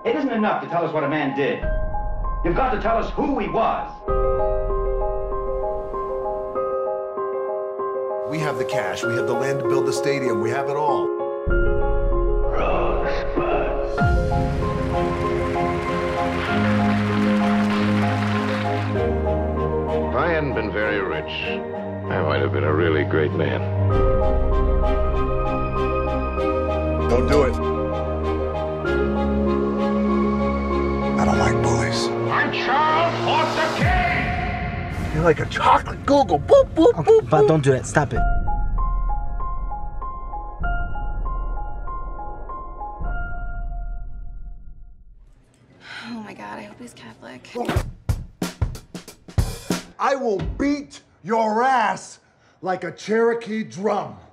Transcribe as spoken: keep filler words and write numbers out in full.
It isn't enough to tell us what a man did. You've got to tell us who he was. We have the cash, we have the land to build the stadium, we have it all. Rosebud. If I hadn't been very rich, I might have been a really great man. Don't do it. I don't like bullies. I'm Charles Foster Kane! You're like a chocolate Google. Boop, boop, Okay, boop, but boop. don't do that. Stop it. Oh my God, I hope he's Catholic. I will beat your ass like a Cherokee drum.